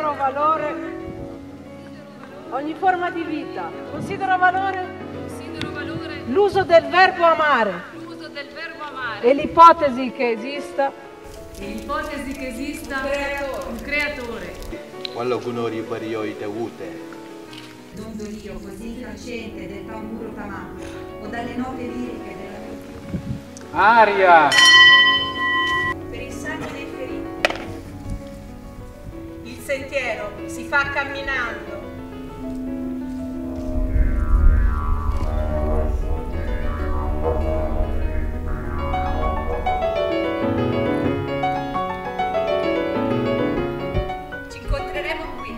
Considero valore ogni forma di vita. Considero valore l'uso del verbo amare. E l'ipotesi che esista un creatore. Qualcuno ribariò i teute. Dondolio così crescente del tamburo tamato o dalle note liriche della musica. Aria! Per il sangue dei feriti. Il sentiero si fa camminando. Ci incontreremo qui.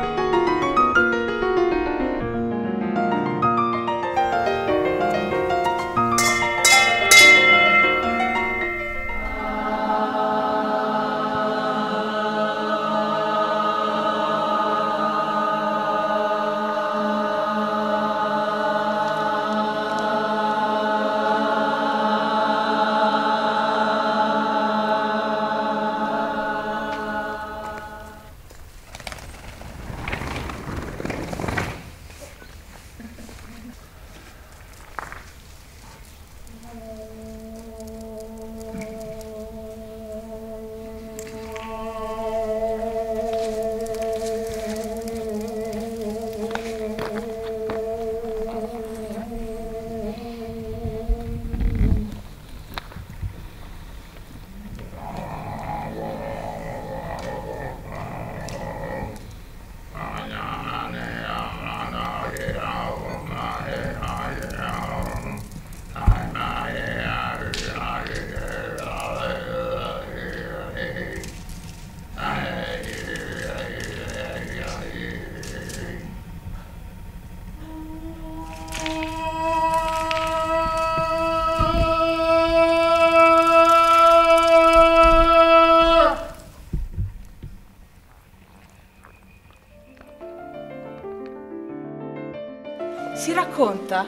Si racconta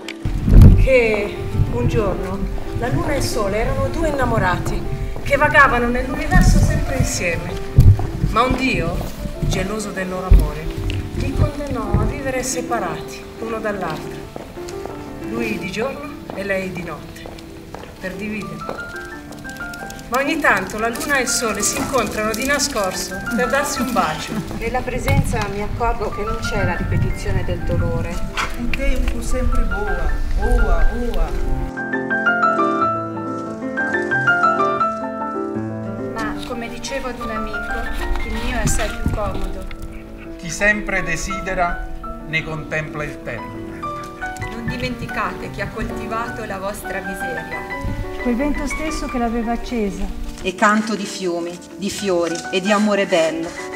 che un giorno la luna e il sole erano due innamorati che vagavano nell'universo sempre insieme, ma un dio, geloso del loro amore, li condannò a vivere separati uno dall'altro, lui di giorno e lei di notte, per dividerli. Ma ogni tanto la luna e il sole si incontrano di nascosto per darsi un bacio. Nella presenza mi accorgo che non c'è la ripetizione del dolore. Il tempo sempre voa, voa, voa. Ma come dicevo ad un amico, il mio è assai più comodo. Chi sempre desidera ne contempla il termine. Non dimenticate chi ha coltivato la vostra miseria. Quel vento stesso che l'aveva accesa. E canto di fiumi, di fiori e di amore bello.